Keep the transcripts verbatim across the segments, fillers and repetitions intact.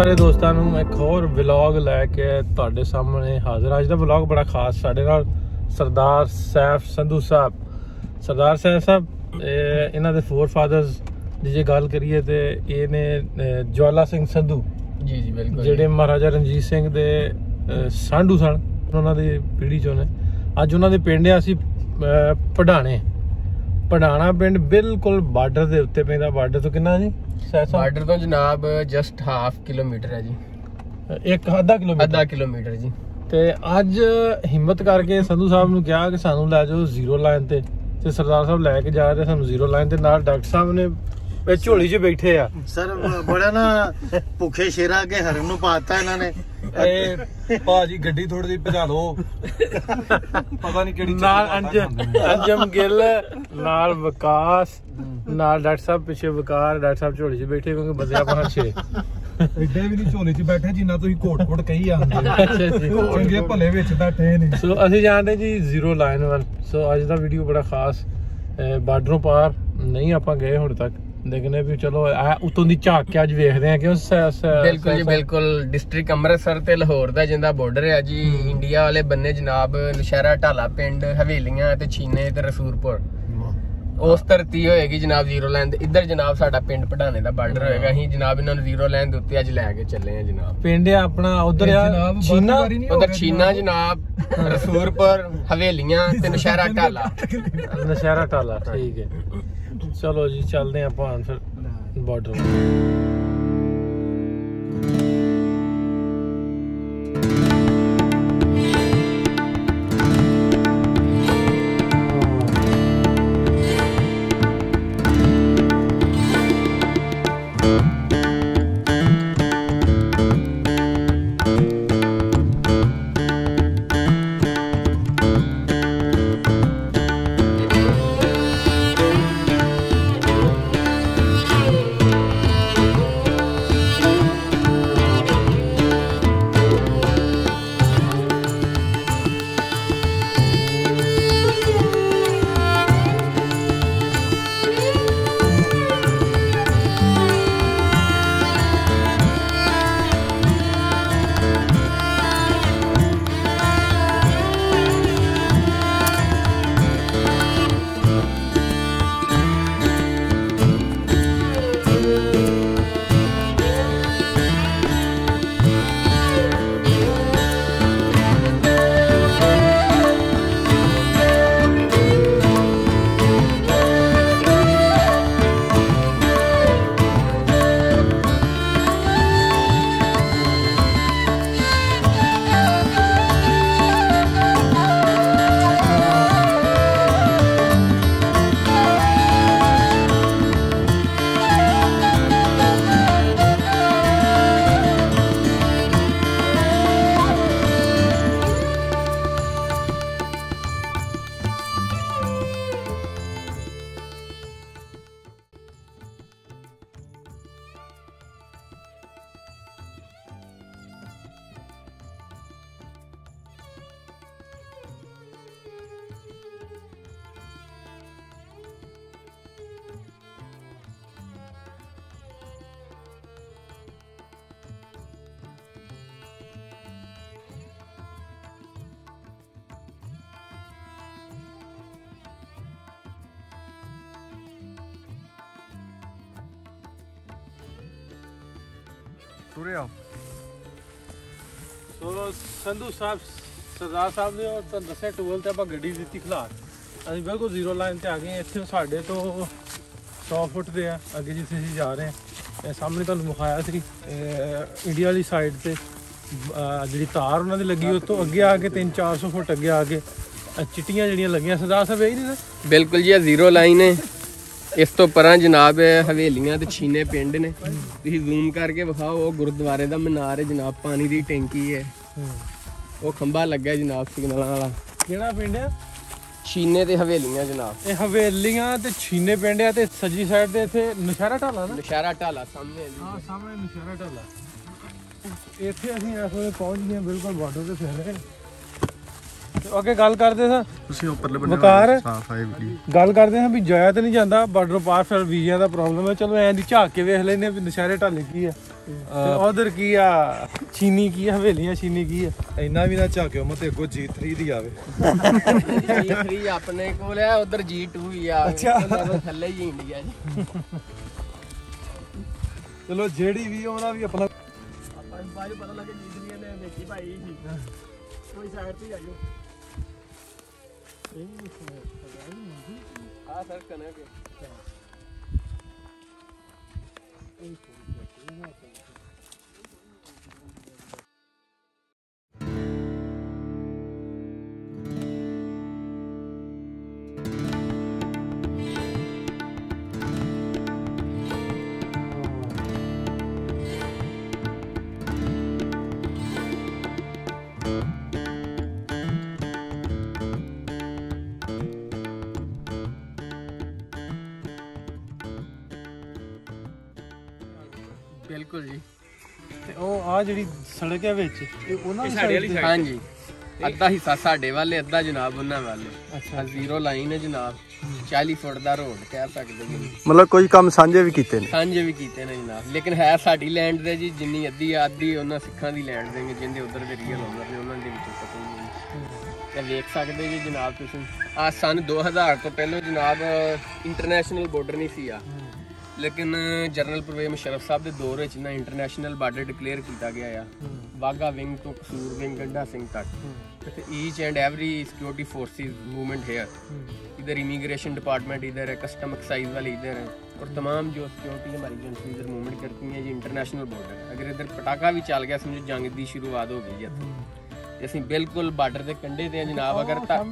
सारे दोस्तों ਨੂੰ ਇੱਕ ਹੋਰ ਵਲੌਗ ਲੈ ਕੇ ਤੁਹਾਡੇ ਸਾਹਮਣੇ ਹਾਜ਼ਰ। ਅੱਜ ਦਾ ਵਲੌਗ ਬੜਾ ਖਾਸ ਸਾਡੇ ਨਾਲ ਸਰਦਾਰ ਸੈਫ ਸੰਧੂ ਸਾਹਿਬ ਸਰਦਾਰ ਸੈਫ ਸਾਹਿਬ ਇਹਨਾਂ ਦੇ ਫੋਰ ਫਾਦਰਸ ਦੀ ਜੇ ਗੱਲ ਕਰੀਏ ਤੇ ਇਹ ਨੇ ਜਵਾਲਾ ਸਿੰਘ ਸੰਧੂ ਜੀ ਜੀ ਬਿਲਕੁਲ ਜਿਹੜੇ ਮਹਾਰਾਜਾ ਰਣਜੀਤ ਸਿੰਘ ਦੇ ਸਾਂਢੂ ਸਨ, ਉਹਨਾਂ ਦੀ ਪੀੜ੍ਹੀ ਚੋਂ ਨੇ। ਅੱਜ ਉਹਨਾਂ ਦੇ ਪਿੰਡ ਆ ਅਸੀਂ ਪੜਾਣੇ ਪੜਾਣਾ ਪਿੰਡ ਬਿਲਕੁਲ ਬਾਰਡਰ ਦੇ ਉੱਤੇ ਪੈਂਦਾ। ਬਾਰਡਰ ਤੋਂ ਕਿੰਨਾ ਜੀ? ਬਾਰਡਰ ਤੋਂ ਜਨਾਬ ਜਸਟ ਹਾਫ ਕਿਲੋਮੀਟਰ ਹੈ ਜੀ, ਇੱਕ ਅੱਧਾ ਕਿਲੋਮੀਟਰ ਅੱਧਾ ਕਿਲੋਮੀਟਰ ਜੀ। ਤੇ ਅੱਜ ਹਿੰਮਤ ਕਰਕੇ ਸੰਧੂ ਸਾਹਿਬ ਨੂੰ ਕਿਹਾ ਕਿ ਸਾਨੂੰ ਲੈ ਜਾਓ ਜ਼ੀਰੋ ਲਾਈਨ ਤੇ ਤੇ ਸਰਦਾਰ ਸਾਹਿਬ ਲੈ ਕੇ ਜਾ ਰਹੇ ਸਾਨੂੰ ਜ਼ੀਰੋ ਲਾਈਨ ਤੇ। ਨਾਲ ਡਾਕਟਰ ਸਾਹਿਬ ਨੇ ਝੋਲੀ 'ਚ ਬੈਠੇ ਆ ਸਰ, ਬੜਾ ਨਾ ਭੁੱਖੇ ਸ਼ੇਰਾਂ ਕੇ ਹਰਮ ਨੂੰ ਪਾਤਾ ਇਹਨਾਂ ਨੇ। ਇਹ ਭਾਜੀ ਗੱਡੀ ਥੋੜੀ ਜਿਹੀ ਭਜਾ ਲਓ, ਪਤਾ ਨਹੀਂ ਕਿਹੜੀ ਨਾਲ ਅੰਜਮ ਗਿੱਲ ਨਾਲ ਵਿਕਾਸ ਨਾਲ ਡਾਕਟਰ ਸਾਹਿਬ ਪਿੱਛੇ ਵਕਾਰ ਡਾਕਟਰ ਸਾਹਿਬ ਝੋਲੀ 'ਚ ਬੈਠੇ ਕਿਉਂਕਿ ਬੰਦੇ ਆਪਣਾ ਛੇ ਐਡੇ ਵੀ ਨਹੀਂ ਝੋਲੇ 'ਚ ਬੈਠੇ ਜਿੰਨਾ ਤੁਸੀਂ ਘੋਟ ਘੋਟ ਕਹੀ ਜਾਂਦੇ। ਚੰਗੇ ਭਲੇ ਵਿੱਚ ਬੈਠੇ ਨੇ। ਸੋ ਅਸੀਂ ਜਾਣਦੇ ਜੀ ਜ਼ੀਰੋ ਲਾਈਨ ਵੱਲ। ਸੋ ਅੱਜ ਦਾ ਵੀਡੀਓ ਬੜਾ ਖਾਸ, ਬਾਰਡਰੋਂ ਪਾਰ ਨਹੀਂ ਆਪਾਂ ਗਏ ਹੁਣ ਤੱਕ, ਲੇਕਿਨ ਵੀ ਚਲੋ ਉਤੋਂ ਦੀ ਝਾਕ ਕੇ ਅੱਜ ਵੇਖਦੇ ਆ ਕਿ ਬਿਲਕੁਲ ਜੀ ਬਿਲਕੁਲ ਡਿਸਟ੍ਰਿਕਟ ਅੰਮ੍ਰਿਤਸਰ ਤੇ ਲਾਹੌਰ ਦਾ ਜਿੰਦਾ ਬਾਰਡਰ ਹੈ ਜੀ, ਇੰਡੀਆ ਵਾਲੇ ਬੰਨੇ ਜਨਾਬ ਨਸ਼ਹਿਰਾ ਢਾਲਾ ਪਿੰਡ, ਹਵੇਲੀਆਂ ਤੇ ਛੀਨੇ ਤੇ ਰਸੂਲਪੁਰ ਉਸ ਧਰਤੀ ਹੋਏਗੀ ਜਨਾਬ ਜ਼ੀਰੋ ਲਾਈਨ ਦੇ। ਇੱਧਰ ਜਨਾਬ ਸਾਡਾ ਪਿੰਡ ਪੜਾਣੇ ਦਾ ਬਾਰਡਰ ਹੋਏਗਾ। ਅਸੀਂ ਜਨਾਬ ਇਹਨਾਂ ਨੂੰ ਜ਼ੀਰੋ ਲਾਈਨ ਦੇ ਉੱਤੇ ਅੱਜ ਲੈ ਕੇ ਚੱਲੇ ਆ ਜਨਾਬ। ਪਿੰਡ ਆ ਆਪਣਾ ਉਧਰ ਆ ਛੀਨਾ, ਉਧਰ ਛੀਨਾ ਜਨਾਬ, ਰਸੂਲਪੁਰ, ਹਵੇਲੀਆਂ ਤੇ ਨਸ਼ਹਿਰਾ ਢਾਲਾ। ਨਸ਼ਹਿਰਾ ਢਾਲਾ ਠੀਕ ਹੈ। ਚਲੋ ਜੀ ਚੱਲਦੇ ਆਪਾਂ ਫਿਰ ਬਾਰਡਰ। ਸੋ ਸੰਧੂ ਸਾਹਿਬ ਸਰਦਾਰ ਸਾਹਿਬ ਨੇ ਤੁਹਾਨੂੰ ਦੱਸਿਆ ਟੂਲ ਤੇ ਆਪਾਂ ਗੱਡੀ ਦਿੱਤੀ ਖਿਲਾਰ, ਅਸੀਂ ਬਿਲਕੁਲ ਜ਼ੀਰੋ ਲਾਈਨ ਤੇ ਆ ਗਏ। ਇੱਥੇ ਸਾਡੇ ਤੋਂ ਸੌ ਫੁੱਟ ਤੇ ਆ ਅੱਗੇ ਜਿੱਥੇ ਅਸੀਂ ਜਾ ਰਹੇ ਹਾਂ। ਇਹ ਸਾਹਮਣੇ ਤੁਹਾਨੂੰ ਵਿਖਾਇਆ ਸੀ ਇੰਡੀਆ ਵਾਲੀ ਸਾਈਡ ਤੇ ਜਿਹੜੀ ਤਾਰ ਉਹਨਾਂ ਦੀ ਲੱਗੀ, ਉਸ ਤੋਂ ਅੱਗੇ ਆ ਕੇ ਤਿੰਨ ਚਾਰ ਸੌ ਫੁੱਟ ਅੱਗੇ ਆ ਕੇ ਚਿੱਟੀਆਂ ਜਿਹੜੀਆਂ ਲੱਗੀਆਂ। ਸਰਦਾਰ ਸਾਹਿਬ ਇਹੀ ਨੇ ਬਿਲਕੁਲ ਜੀ, ਇਹ ਜ਼ੀਰੋ ਲਾਈਨ ਹੈ। ਇਸ ਤੋਂ ਪਰਾਂ ਜਨਾਬ ਹਵੇਲੀਆਂ ਤੇ ਛੀਨੇ ਪਿੰਡ ਨੇ। ਤੁਸੀਂ ਜ਼ੂਮ ਕਰਕੇ ਵਿਖਾਓ, ਉਹ ਗੁਰਦੁਆਰੇ ਦਾ ਮਨਾਰ ਹੈ ਜਨਾਬ, ਪਾਣੀ ਦੀ ਟੈਂਕੀ ਹੈ, ਉਹ ਖੰਭਾ ਲੱਗਾ ਜਨਾਬ ਸਿਗਨਲਾਂ ਵਾਲਾ। ਕਿਹੜਾ ਪਿੰਡ ਆ? ਛੀਨੇ ਤੇ ਹਵੇਲੀਆਂ ਜਨਾਬ। ਇਹ ਹਵੇਲੀਆਂ ਤੇ ਛੀਨੇ ਪਿੰਡ ਆ ਤੇ ਸੱਜੀ ਸਾਈਡ ਤੇ ਇੱਥੇ ਨਸ਼ਹਿਰਾ ਢਾਲਾ ਨਾ। ਨਸ਼ਹਿਰਾ ਢਾਲਾ ਸਾਹਮਣੇ ਹਾਂ ਸਾਹਮਣੇ ਨਸ਼ਹਿਰਾ ਢਾਲਾ। ਇੱਥੇ ਅਸੀਂ ਇਸ ਵੇਲੇ ਪਹੁੰਚ ਗਏ ਬਿਲਕੁਲ ਬਾਰਡਰ ਤੇ ਫਿਰ ਰਹੇ। ਅੱਗੇ ਗੱਲ ਕਰਦੇ ਸਾਂ ਤੁਸੀਂ ਉੱਪਰਲੇ ਬੰਨੇ ਵਕਾਰ ਸਾਫ ਆਏ ਵੀਡੀਓ ਗੱਲ ਕਰਦੇ ਹਾਂ ਵੀ ਜਾਇਆ ਤਾਂ ਨਹੀਂ ਜਾਂਦਾ ਬਾਰਡਰ ਪਾਰ, ਫਿਰ ਵੀਜ਼ਿਆਂ ਦਾ ਪ੍ਰੋਬਲਮ ਹੈ। ਚਲੋ ਐਂ ਦੀ ਝਾਕ ਕੇ ਵੇਖ ਲੈਂਦੇ ਆ ਵੀ ਨਸ਼ਹਿਰੇ ਢਾਲੇ ਕੀ ਆ। ਤੇ ਉਧਰ ਕੀ ਆ ਚੀਨੀ ਕੀ ਆ ਹਵੇਲੀਆਂ ਚੀਨੀ ਕੀ ਆ ਇੰਨਾ ਵੀ ਨਾ ਝਾਕਿਓ ਮਤੇ ਅੱਗੋਂ ਜੀ ਥ੍ਰੀ ਦੀ ਆਵੇ ਜੀ ਥ੍ਰੀ ਆਪਣੇ ਕੋਲ ਆ ਉਧਰ ਜੀ ਟੂ ਹੀ ਆ ਅੱਛਾ ਥੱਲੇ ਹੀ ਇੰਡੀਆ ਜੀ ਚਲੋ ਜਿਹੜੀ ਵੀ ਉਹਨਾਂ ਵੀ ਆਪਣਾ ਆਪਾਂ ਨੂੰ ਬਾਅਦ ਪਤਾ ਲੱਗੇ ਜੀ ਥ੍ਰੀ ਨੇ ਦੇਖੀ ਭਾਈ ਕੋਈ ਸਾਈਡ ਤੇ ਆਇਓ ਆ ਸਰ ਕਨੇ ਕੇ ਬਿਲਕੁਲ ਜੀ ਤੇ ਉਹ ਆ ਜਿਹੜੀ ਸੜਕ ਹੈ ਵਿੱਚ ਇਹ ਉਹਨਾਂ ਦੀ ਸਾਡੇ ਵਾਲੀ ਸਾਈਡ ਹਾਂਜੀ ਅੱਧਾ ਹਿੱਸਾ ਸਾਡੇ ਵਾਲੇ ਅੱਧਾ ਜਨਾਬ ਉਹਨਾਂ ਵਾਲੇ ਅੱਛਾ ਜ਼ੀਰੋ ਲਾਈਨ ਹੈ ਜਨਾਬ ਚਾਲੀ ਫੁੱਟ ਦਾ ਰੋਡ ਕਹਿ ਸਕਦੇ ਜੀ ਮਤਲਬ ਕੋਈ ਕੰਮ ਸਾਂਝੇ ਵੀ ਕੀਤੇ ਨੇ ਸਾਂਝੇ ਵੀ ਕੀਤੇ ਨੇ ਜਨਾਬ ਲੇਕਿਨ ਹੈ ਸਾਡੀ ਲੈਂਡ ਦੇ ਜੀ ਜਿੰਨੀ ਅੱਧੀ ਆਧੀ ਉਹਨਾਂ ਸਿੱਖਾਂ ਦੀ ਲੈਂਡ ਦੇ ਜਿੰਦੇ ਉਧਰ ਦੇ ਰੀਅਲ ਓਨਰ ਨੇ ਉਹਨਾਂ ਦੇ ਵਿੱਚੋਂ ਪਤਾ ਹੀ ਨਹੀਂ ਤੇ ਵੇਖ ਸਕਦੇ ਜੀ ਜਨਾਬ ਤੁਸੀਂ ਆ ਸਨ ਦੋ ਹਜ਼ਾਰ ਤੋਂ ਪਹਿਲਾਂ ਜਨਾਬ ਇੰਟਰਨੈਸ਼ਨਲ ਬਾਰਡਰ ਨਹੀਂ ਸੀ ਆ ਲੇਕਿਨ ਜਨਰਲ ਪਰਵੇਜ਼ ਮੁਸ਼ਰਫ ਸਾਹਿਬ ਦੇ ਦੌਰ ਵਿੱਚ ਨਾ ਇੰਟਰਨੈਸ਼ਨਲ ਬਾਰਡਰ ਡਿਕਲੇਅਰ ਕੀਤਾ ਗਿਆ ਆ ਵਾਗਾ ਵਿੰਗ ਤੋਂ ਕਸੂਰ ਵਿੰਗ ਗੰਡਾ ਸਿੰਘ ਤੱਕ ਤੇ each and every security forces movement here इधर इमिग्रेशन डिपार्टमेंट इधर है कस्टम एक्साइज वाले इधर है और तमाम जो सिक्योरिटी हमारी एजेंसी इधर मूवमेंट करती हैं जी इंटरनेशनल बॉर्डर अगर इधर पटाखा भी चल गया समझो जंग की शुरुआत हो गई है ਅਸੀਂ ਬਿਲਕੁਲ ਬਾਰਡਰ ਦੇ ਕੰਢੇ ਤੇ ਆ ਜਨਾਬ ਅਗਰ ਤਾਂ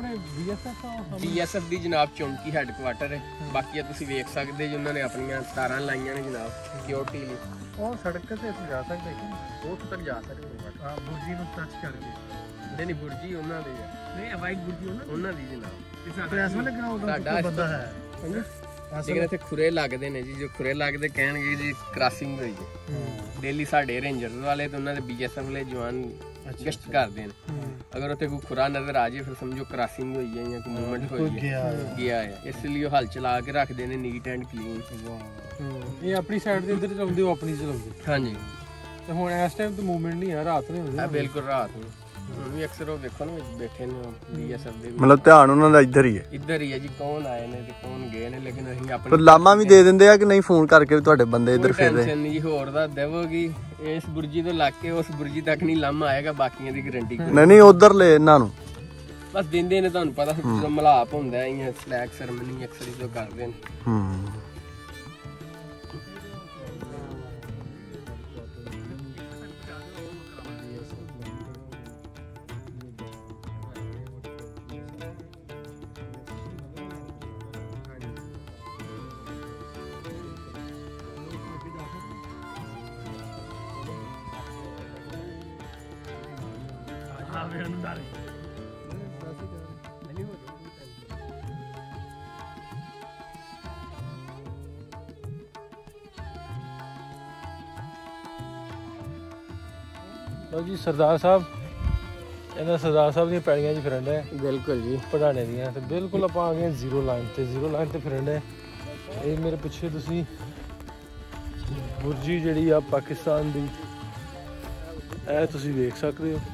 ਬੀ ਐਸ ਐਫ ਦੀ ਜਨਾਬ ਚੌਂਕੀ ਹੈੱਡਕੁਆਟਰ ਹੈ ਬਾਕੀ ਤੁਸੀਂ ਵੇਖ ਸਕਦੇ ਜੀ ਉਹਨਾਂ ਨੇ ਆਪਣੀਆਂ ਤਾਰਾਂ ਲਾਈਆਂ ਨੇ ਜਨਾਬ ਸਿਕਿਉਰਿਟੀ ਲਈ ਉਹ ਸੜਕ ਤੇ ਅਸੀਂ ਜਾ ਸਕਦੇ ਕਿ ਉੱਥੇ ਤੱਕ ਜਾ ਸਕਦੇ ਹਾਂ ਬੁਰਜੀ ਨੂੰ ਟੱਚ ਕਰਕੇ ਨਹੀਂ ਨਹੀਂ ਬੁਰਜੀ ਉਹਨਾਂ ਦੇ ਆ ਨਹੀਂ ਵਾਈਟ ਬੁਰਜੀ ਉਹਨਾਂ ਉਹਨਾਂ ਦੀ ਜਨਾਬ ਸਾਡਾ ਇਸ ਵੇਲੇ ਕਿਹੜਾ ਉਹਦਾ ਬੰਦਾ ਹੈ ਲੇਕਿਨ ਇੱਥੇ ਖੁਰੇ ਲੱਗਦੇ ਨੇ ਜੀ ਜੋ ਖੁਰੇ ਲੱਗਦੇ ਕਹਿਣਗੇ ਜੀ ਕ੍ਰਾਸਿੰਗ ਹੋਈ ਹੈ ਡੇਲੀ ਸਾਡੇ ਰੇਂਜਰਸ ਵਾਲੇ ਤੇ ਉਹਨਾਂ ਦੇ ਬੀ ਐਸ ਐਫ ਵਾਲੇ ਜਵਾਨ ਗਸ਼ਤ ਕਰਦੇ ਨੇ ਅਗਰ ਉੱਥੇ ਕੋਈ ਖੁਰਾ ਨਜ਼ਰ ਆ ਜੇ ਫਿਰ ਸਮਝੋ ਕ੍ਰਾਸਿੰਗ ਹੋਈ ਹੈ ਜਾਂ ਕੋਈ ਮੂਵਮੈਂਟ ਹੋਈ ਹੈ ਗਿਆ ਹੈ ਇਸ ਲਈ ਉਹ ਹਲ ਚਲਾ ਕੇ ਰੱਖਦੇ ਨੇ ਨੀਟ ਐਂਡ ਕਲੀਨ ਇਹ ਆਪਣੀ ਸਾਈਡ ਦੇ ਇੱਧਰ ਚਲਾਉਂਦੇ ਹੋ ਆਪਣੀ ਚਲਾਉਂਦੇ ਹਾਂਜੀ ਤੇ ਹੁਣ ਇਸ ਟਾਈਮ ਤੇ ਮੂਵਮੈਂਟ ਨਹੀਂ ਹੈ ਰਾਤ ਨੂੰ ਹੁੰਦੀ ਹੈ ਬਿਲਕੁਲ ਰਾਤ ਨੂੰ ਹੁਣ ਵੀ ਅਕਸਰ ਉਹ ਵੇਖੋ ਨਾ ਬੈਠੇ ਨੇ ਬੀ ਐਸ ਐਫ ਦੇ ਮਤਲਬ ਧਿਆਨ ਉਹਨਾਂ ਦਾ ਇੱਧਰ ਹੀ ਹੈ ਇੱਧਰ ਹੀ ਹੈ ਜੀ ਕੌਣ ਆਏ ਨੇ ਤੇ ਕੌਣ ਗਏ ਨੇ ਲੇਕਿਨ ਅਸੀਂ ਆਪਣੇ ਪਰ ਲਾਮਾ ਵੀ ਦੇ ਦਿੰਦੇ ਆ ਕਿ ਨਹੀਂ ਫੋਨ ਕਰਕੇ ਵੀ ਤੁਹਾਡੇ ਬੰਦੇ ਇੱਧਰ ਫਿਰ ਰਹੇ ਟੈਨਸ਼ਨ ਨਹੀਂ ਜੀ ਹੋਰ ਦਾ ਦੇਵੋਗੀ ਇਸ ਬੁਰਜੀ ਤੋਂ ਲੱਗ ਕੇ ਉਸ ਬੁਰਜੀ ਤੱਕ ਨਹੀਂ ਲਾਮਾ ਆਏਗਾ ਬਾਕੀਆਂ ਦੀ ਗਾਰੰਟੀ ਨਹੀਂ ਨਹੀਂ ਉਧਰ ਲੈ ਇਹਨਾਂ ਨੂੰ ਬਸ ਦਿੰਦੇ ਨੇ ਤੁਹਾਨੂੰ ਪਤਾ ਜਦੋਂ ਮਲਾਪ ਹੁੰਦਾ ਹੈ ਜਾਂ ਫਲੈਗ ਸੈਰਮਨੀ ਅਕਸਰ ਜੋ ਕਰਦੇ ਨੇ ਹੂੰ ਲਓ ਜੀ ਸਰਦਾਰ ਸਾਹਿਬ ਇਹਨਾਂ ਸਰਦਾਰ ਸਾਹਿਬ ਦੀਆਂ ਪੈੜੀਆਂ 'ਚ ਫਿਰਨ ਡਏ ਬਿਲਕੁਲ ਜੀ ਪੜਾਣੇ ਦੀਆਂ ਤੇ ਬਿਲਕੁਲ ਆਪਾਂ ਆ ਗਏ ਜ਼ੀਰੋ ਲਾਈਨ ਤੇ ਜ਼ੀਰੋ ਲਾਈਨ ਤੇ ਫਿਰਨ ਡਏ ਇਹ ਮੇਰੇ ਪਿੱਛੇ ਤੁਸੀਂ ਬੁਰਜੀ ਜਿਹੜੀ ਆ ਪਾਕਿਸਤਾਨ ਦੀ ਇਹ ਤੁਸੀਂ ਵੇਖ ਸਕਦੇ ਹੋ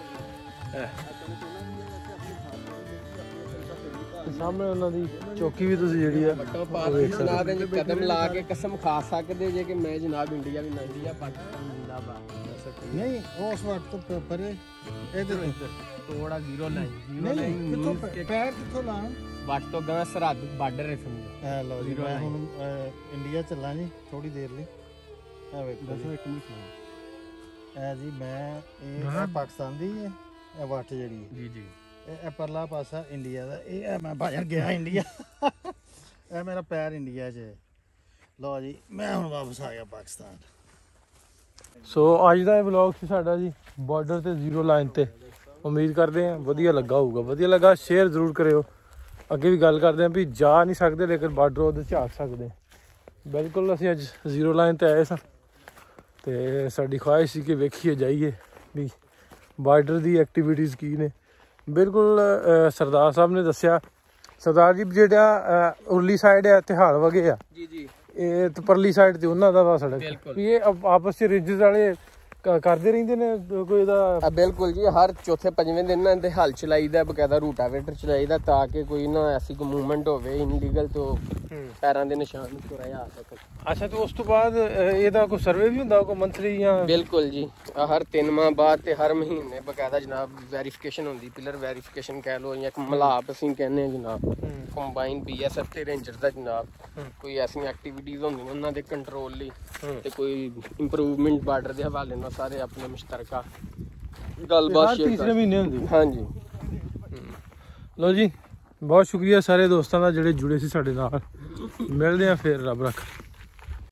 ਸਾਹਮਣੇ ਉਹਨਾਂ ਦੀ ਚੌਕੀ ਵੀ ਤੁਸੀਂ ਜਿਹੜੀ ਆ ਜਨਾਬ ਇੰਜ ਕਦਮ ਲਾ ਕੇ ਕਸਮ ਖਾ ਸਕਦੇ ਜੇ ਕਿ ਮੈਂ ਜਨਾਬ ਇੰਡੀਆ ਵੀ ਨਾ ਇੰਡੀਆ ਪਾਕਿਸਤਾਨ ਜ਼ਿੰਦਾਬਾਦ ਨਹੀਂ ਉਸ ਵਕਤ ਤੋਂ ਪਰੇ ਇਹਦੇ ਥੋੜਾ ਜ਼ੀਰੋ ਲਾਈਨ ਜ਼ੀਰੋ ਨਹੀਂ ਕਿੱਥੋਂ ਪੈਰ ਕਿੱਥੋਂ ਲਾਣ ਵੱਟ ਤੋਂ ਗਾਂ ਸਰਹੱਦ ਬਾਰਡਰ ਹੈ ਸਮਝੋ ਇਹ ਲਓ ਜੀ ਮੈਂ ਹੁਣ ਇੰਡੀਆ ਚੱਲਾਂ ਜੀ ਥੋੜੀ ਦੇਰ ਲਈ ਇਹ ਵੇਖੋ ਦੱਸੋ ਇੱਕ ਮਿੰਟ ਇਹ ਜੀ ਮੈਂ ਇਹ ਪਾਕਿਸਤਾਨ ਦੀ ਹੈ ਇਹ ਵੱਟ ਜਿਹੜੀ ਜੀ ਜੀ ਇਹ ਪਰਲਾ ਪਾਸਾ ਇੰਡੀਆ ਦਾ ਇਹ ਮੈਂ ਭਾਜਣ ਗਿਆ ਇੰਡੀਆ ਇਹ ਮੇਰਾ ਪੈਰ ਇੰਡੀਆ 'ਚ ਲਓ ਜੀ ਮੈਂ ਹੁਣ ਵਾਪਸ ਆ ਗਿਆ ਪਾਕਿਸਤਾਨ ਸੋ ਅੱਜ ਦਾ ਇਹ ਵਲੌਗ ਸੀ ਸਾਡਾ ਜੀ ਬਾਰਡਰ ਤੇ ਜ਼ੀਰੋ ਲਾਈਨ ਤੇ ਉਮੀਦ ਕਰਦੇ ਹਾਂ ਵਧੀਆ ਲੱਗਾ ਹੋਊਗਾ ਵਧੀਆ ਲੱਗਾ ਸ਼ੇਅਰ ਜ਼ਰੂਰ ਕਰਿਓ ਅੱਗੇ ਵੀ ਗੱਲ ਕਰਦੇ ਹਾਂ ਵੀ ਜਾ ਨਹੀਂ ਸਕਦੇ ਲੇਕਿਨ ਬਾਰਡਰ ਉਹਦੇ ਝਾਕ ਸਕਦੇ ਬਿਲਕੁਲ ਅਸੀਂ ਅੱਜ ਜ਼ੀਰੋ ਲਾਈਨ ਤੇ ਆਏ ਸਾਂ ਤੇ ਸਾਡੀ ਖੁਆਇਸ਼ ਸੀ ਕਿ ਵੇਖੀਏ ਜਾਈਏ ਵੀ ਬਾਰਡਰ ਦੀ ਐਕਟੀਵਿਟੀਜ਼ ਕੀ ਨੇ ਬਿਲਕੁਲ ਸਰਦਾਰ ਸਾਹਿਬ ਨੇ ਦੱਸਿਆ ਸਰਦਾਰ ਜੀ ਜਿਹੜਾ ਉਰਲੀ ਸਾਈਡ ਹੈ ਤਿਹਾੜ ਵਗੇ ਆ ਜੀ ਜੀ ਇਹ ਤੇ ਪਰਲੀ ਸਾਈਡ ਤੇ ਉਹਨਾਂ ਦਾ ਵਾ ਸੜਕ ਬਿਲਕੁਲ। ਵੀ ਇਹ ਆਪ- ਆਪਸ ਚ ਰਿੰਜਸ ਵਾਲੇ ਕ- ਕਰਦੇ ਰਹਿੰਦੇ ਨੇ ਕੋਈ ਇਹਦਾ ਆ ਬਿਲਕੁਲ ਜੀ, ਹਰ ਚੌਥੇ ਪੰਜਵੇਂ ਦਿਨ ਨਾ ਇਹਦੇ ਹਲ ਚਲਾਈਦਾ, ਬਕਾਇਦਾ ਰੂਟਾਵੇਟਰ ਚਲਾਈਦਾ ਤਾਂ ਕਿ ਕੋਈ ਨਾ ਐਸੀ ਕੋਈ ਮੂਵਮੈਂਟ ਹੋਵੇ ਇਨਲੀਗਲ ਤੋਂ ਪੈਰਾਂ ਦੇ ਨਿਸ਼ਾਨ ਚੁਰਾਇਆ ਆ ਸਕਣ। ਅੱਛਾ ਤੇ ਉਸ ਤੋਂ ਬਾਅਦ ਅਹ, ਇਹਦਾ ਕੋਈ ਸਰਵੇ ਵੀ ਹੁੰਦਾ ਕੋਈ ਮੰਥਲੀ ਜਾਂ ਬਿਲਕੁਲ ਜੀ, ਆ ਹਰ ਤਿੰਨ ਮਾਹ ਬਾਅਦ ਤੇ ਹਰ ਮਹੀਨੇ ਬਕਾਇਦਾ ਜਨਾਬ ਵੈਰੀਫਿਕੇਸ਼ਨ ਹੁੰਦੀ, ਪਿਲਰ ਵੈਰੀਫਿਕੇਸ਼ਨ ਕਹਿ ਲਓ ਜਾਂ ਇੱਕ ਮਲਾਪ ਅਸੀਂ ਕਹਿੰਦੇ ਹਾਂ ਜਨਾਬ, ਕੰਬਾਈਨ ਬੀਐਸਐਫ ਤੇ ਰੇਂਜਰ ਦਾ ਜਨਾਬ। ਕੋਈ ਐਸੀਆਂ ਐਕਟੀਵਿਟੀਜ਼ ਹੁੰਦੀਆਂ ਉਹਨਾਂ ਦੇ ਕੰਟਰੋਲ ਲਈ ਤੇ ਕੋਈ ਇੰਪਰੂਵਮੈਂਟ ਬਾਰਡਰ ਦੇ ਹਵਾਲੇ ਨਾਲ ਸਾਰੇ ਆਪਣੇ ਮੁਸ਼ਤਰਕਾ ਗੱਲਬਾਤ ਹਰ ਸ਼ੇਅਰ ਤੀਸਰੇ ਮਹੀਨੇ ਹੁੰਦੀ। ਹਾਂਜੀ। ਲਓ ਜੀ ਬਹੁਤ ਸ਼ੁਕਰੀਆ ਸਾਰੇ ਦੋਸਤਾਂ ਦਾ ਜਿਹੜੇ ਜੁੜੇ ਸੀ ਸਾਡੇ ਨਾਲ। ਮਿਲਦੇ ਆ ਫਿਰ, ਰੱਬ ਰੱਖ।